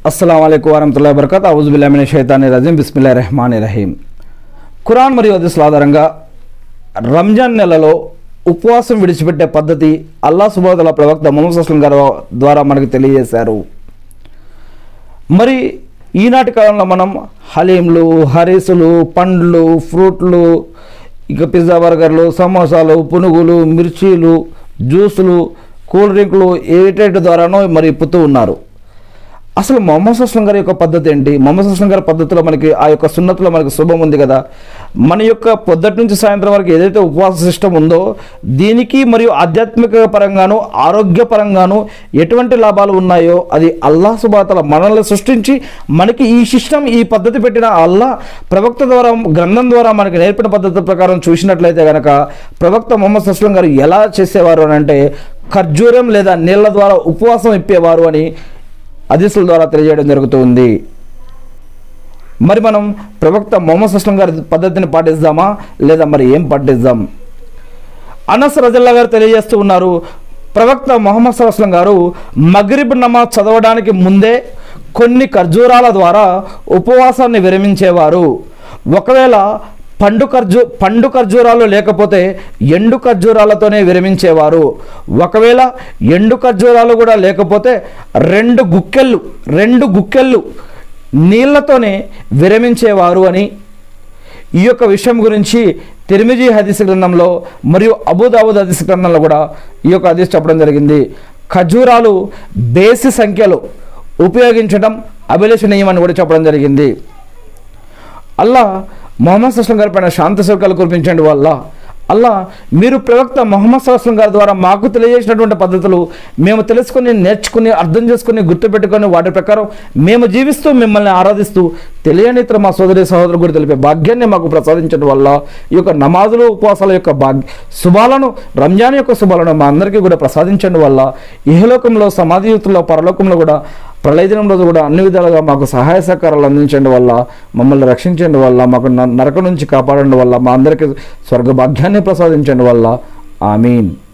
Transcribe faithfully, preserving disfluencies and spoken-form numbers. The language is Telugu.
అస్సలాము అలైకుం వరహ్మతుల్లాహి వబరకాతుహు. అఊజు బిల్లాహి మినష్ షైతానిర్ రజీం. బిస్మిల్లాహిర్ రహ్మానిర్ రహీం. ఖురాన్ మరియు హదీసుల ఆధారంగా రంజాన్ నెలలో ఉపవాసం విడిచిపెట్టే పద్ధతి అల్లాహ్ సుబ్హానహు వ తఆలా ప్రవక్త ముహమ్మద్ సల్లల్లాహు అలైహి వసల్లం ద్వారా మనకు తెలియజేశారు. మరి ఈనాటి కాలంలో మనం హలీంలు, హరీసులు, పండ్లు, ఫ్రూట్లు, ఇక పిజ్జా, బర్గర్లు, సమోసాలు, పునుగులు, మిర్చీలు, జ్యూసులు, కూల్ డ్రింకులు ఏటేటి ద్వారానో మరి పుతూ ఉన్నారు. అసలు ముహమ్మద్ సల్లల్లాహు గారి యొక్క పద్ధతి ఏంటి? ముహమ్మద్ సల్లల్లాహు గారి పద్ధతిలో మనకి ఆ యొక్క సున్నతిలో మనకి శుభం ఉంది కదా. మన యొక్క పొద్దుటి నుంచి సాయంత్రం వరకు ఏదైతే ఉపవాస సిస్టమ్ ఉందో దీనికి మరియు ఆధ్యాత్మిక పరంగాను ఆరోగ్యపరంగాను ఎటువంటి లాభాలు ఉన్నాయో అది అల్లాహ్ సుబ్హానహు వ తఆలా మనల్ని సృష్టించి మనకి ఈ సిస్టమ్ ఈ పద్ధతి పెట్టిన అల్లాహ్ ప్రవక్త ద్వారా గ్రంథం ద్వారా మనకి నేర్పిన పద్ధతి ప్రకారం చూసినట్లయితే కనుక ప్రవక్త ముహమ్మద్ సల్లల్లాహు గారు ఎలా చేసేవారు అని అంటే ఖర్జూరం లేదా నీళ్ళ ద్వారా ఉపవాసం ఇప్పేవారు అని హదీసుల ద్వారా తెలియజేయడం జరుగుతుంది. మరి మనం ప్రవక్త ముహమ్మద్ సల్లల్లాహు గారి పద్ధతిని పాటిద్దామా లేదా మరి ఏం పాటిద్దాం? అనస్ రజల్లాహు గారు తెలియజేస్తూ ఉన్నారు, ప్రవక్త ముహమ్మద్ సల్లల్లాహు అలైహి వసల్లం గారు మగ్రిబ్ నమాజ్ చదవడానికి ముందే కొన్ని ఖర్జూరాల ద్వారా ఉపవాసాన్ని విరమించేవారు. ఒకవేళ పండు ఖర్జూ పండు ఖర్జూరాలు లేకపోతే ఎండు ఖర్జూరాలతోనే విరమించేవారు. ఒకవేళ ఎండు ఖర్జూరాలు కూడా లేకపోతే రెండు గుక్కెళ్ళు రెండు గుక్కెళ్ళు నీళ్లతోనే విరమించేవారు అని ఈ యొక్క విషయం గురించి తిర్మిజీ హదీస్ గ్రంథంలో మరియు అబూదావుద్ హదీస్ గ్రంథంలో కూడా ఈ యొక్క హదీస్ చెప్పడం జరిగింది. ఖర్జూరాలు బేసి సంఖ్యలో ఉపయోగించడం అభిలషణీయమని కూడా చెప్పడం జరిగింది. అల్లాహ్ ముహమ్మద్ సల్లల్లాహు అలైహి వసల్లం గారి పైన శాంతి సౌకర్యాలు కురిపించండి వల్ల అల్లా మీరు ప్రవక్త ముహమ్మద్ సల్లల్లాహు అలైహి వసల్లం గారి ద్వారా మాకు తెలియజేసినటువంటి పద్ధతులు మేము తెలుసుకుని నేర్చుకుని అర్థం చేసుకుని గుర్తుపెట్టుకొని వాటి ప్రకారం మేము జీవిస్తూ మిమ్మల్ని ఆరాధిస్తూ తెలియని ఇతర మా సోదరి సహోదరు గురి తెలిపే భాగ్యాన్ని మాకు ప్రసాదించడం వల్ల ఈ యొక్క నమాజులు ఉపవాసాల యొక్క భాగ్య శుభాలను రంజాన్ యొక్క శుభాలను మా అందరికీ కూడా ప్రసాదించండి వల్ల ఇహలోకంలో సమాధియుతుల్లో పరలోకంలో కూడా ప్రళయ దినం రోజు కూడా అన్ని విధాలుగా మాకు సహాయ సహకారాలు అందించండి వల్ల మమ్మల్ని రక్షించండి వల్ల మాకు నరకం నుంచి కాపాడండి వల్ల మా అందరికీ స్వర్గ భాగ్యాన్ని ప్రసాదించండి వల్ల ఆమీన్.